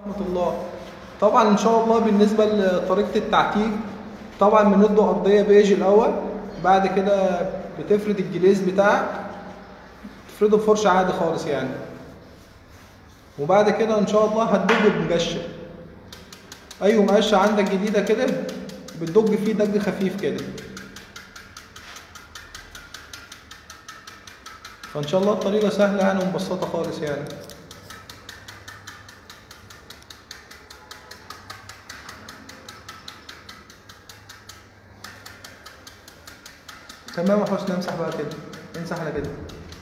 ورحمة الله. طبعا ان شاء الله بالنسبة لطريقة التعتيق، طبعا بندلق ارضية بيج الاول، بعد كده بتفرد الجليز بتاعك، تفرده بفرشة عادي خالص يعني، وبعد كده ان شاء الله هتدج بمقشة. اي مقشة عندك جديدة كده بتدج فيه دج خفيف كده. فان شاء الله الطريقة سهلة يعني ومبسطة خالص يعني. تمام يا حسني، امسح بقى كده، امسح على كده.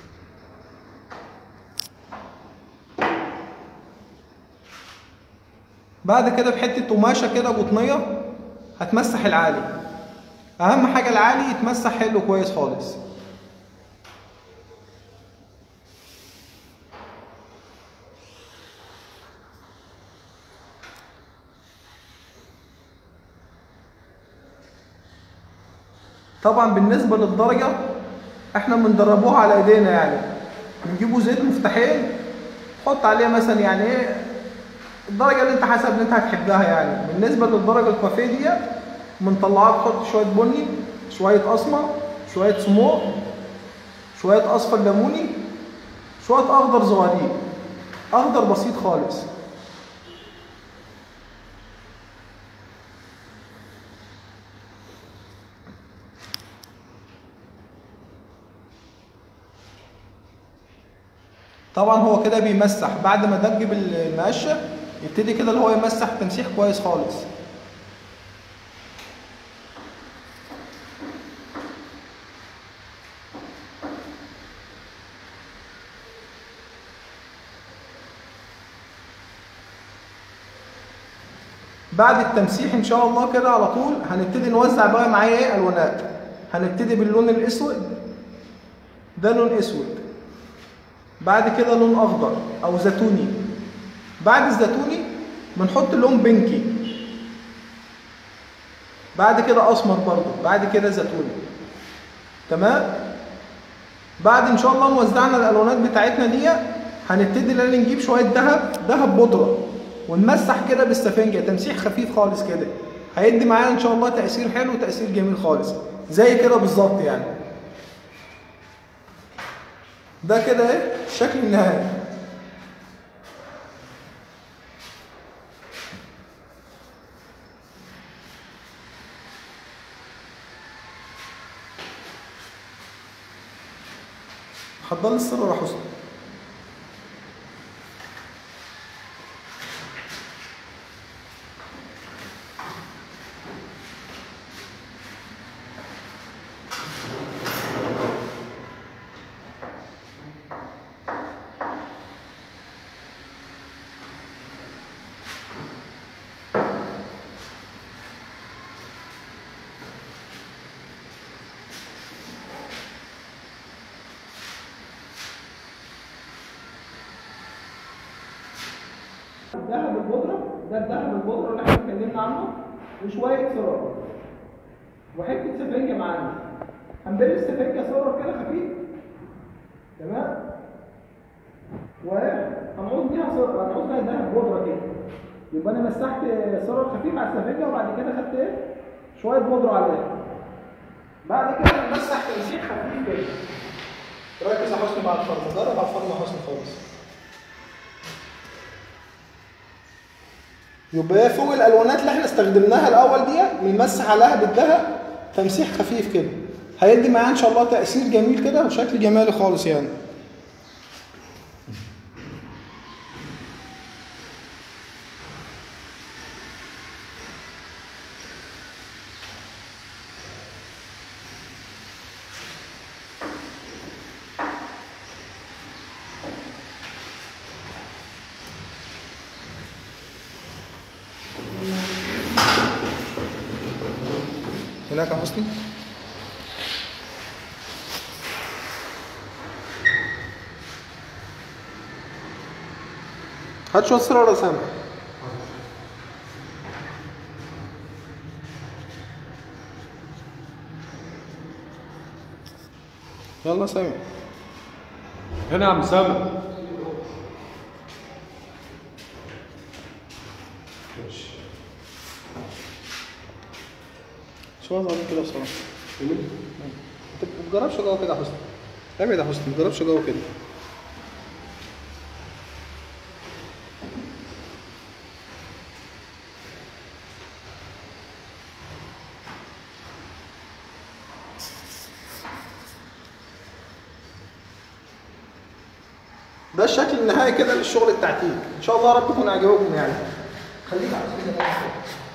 بعد كده بحته قماشه كده قطنيه هتمسح العالي. اهم حاجه العالي يتمسح حلو كويس خالص. طبعا بالنسبه للدرجه احنا بندربوها على ايدينا يعني. بنجيبوا زيت مفتاحين، حط عليها مثلا يعني ايه الدرجه اللي انت حسب اللي انت هتحبها يعني. بالنسبه للدرجه الكافيه دي بنطلعها، تحط شويه بني، شويه اسمر، شويه سموق، شويه اصفر ليموني، شويه اخضر صغيرين، اخضر بسيط خالص. طبعا هو كده بيمسح بعد ما دج بالمقشه، يبتدي كده اللي هو يمسح تمسيح كويس خالص. بعد التمسيح ان شاء الله كده على طول هنبتدي نوزع بقى معايا ايه الوانات. هنبتدي باللون الاسود، ده لون اسود، بعد كده لون اخضر او زيتوني، بعد الزيتوني بنحط لون بنكي، بعد كده اسمر برضو، بعد كده زيتوني. تمام. بعد ان شاء الله موزعنا الالوانات بتاعتنا دي، هنبتدي نجيب شويه ذهب بودره ونمسح كده بالسفنجه تمسيح خفيف خالص كده. هيدي معانا ان شاء الله تاثير حلو وتاثير جميل خالص زي كده بالظبط يعني. ده كده ايه الشكل النهائي. حضر لي السر يا حسني. الذهب البودره، ده الذهب البودره اللي احنا اتكلمنا عنه، وشويه سرر وحته سفنجه معانا. هنبل السفنجه سرر كده خفيف. تمام. وهنعوز بيها سرر، هنعوز بيها ذهب بودره كده. يبقى انا مسحت سرر خفيف على السفنجه، وبعد كده خدت ايه شويه بودره عليها. بعد كده نمسح تمسيح خفيف كده. ركز يا حسني مع الفرن، جرب على الفرن يا حسني خالص. يبقى فوق الالوانات اللي احنا استخدمناها الاول دي بنمسح عليها بالذهب تمسيح خفيف كده. هيدي معانا ان شاء الله تاثير جميل كده وشكل جمالي خالص يعني. هناك يا حسني. هات شويه سرعه يا سامح. يلا سامح. هنا يا عم سامح. ماشي. شو هذا كده بصراحه. جميل. انت ما تجربش جوه كده يا حسني. ابعد يا حسني، ما تجربش جوه كده. ده الشكل النهائي كده للشغل التعتيق. ان شاء الله يا رب يكون عجبكم يعني. خليك على كده.